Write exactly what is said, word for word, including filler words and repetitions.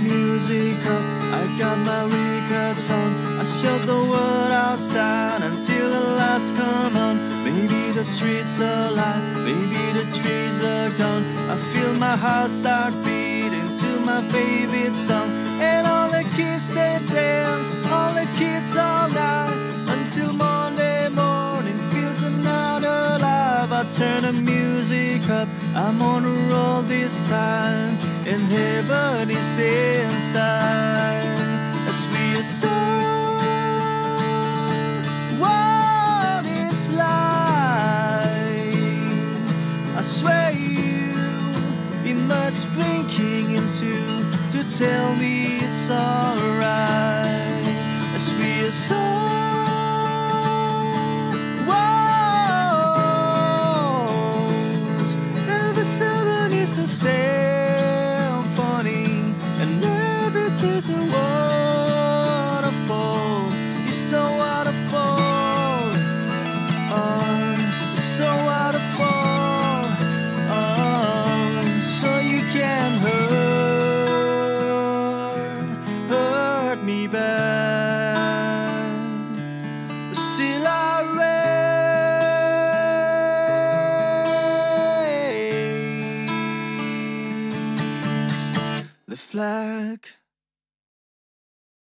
music up, I got my records on. I shut the world outside until the lights come on. Maybe the streets are alive, maybe the trees are gone. I feel my heart start beating to my favorite song. And all the kids they dance, all the kids all night, until Monday morning feels another life. I turn the music up, I'm on a roll this time, and heaven is inside. As we song, what is life? I swear you emerge blinking into to tell me it's alright. As we song, whoa, every sound is the symphony, and every tear's a waterfall. It's so waterfall, oh, it's so waterfall, oh, so you can hurt, hurt me back, but still I raise the flag.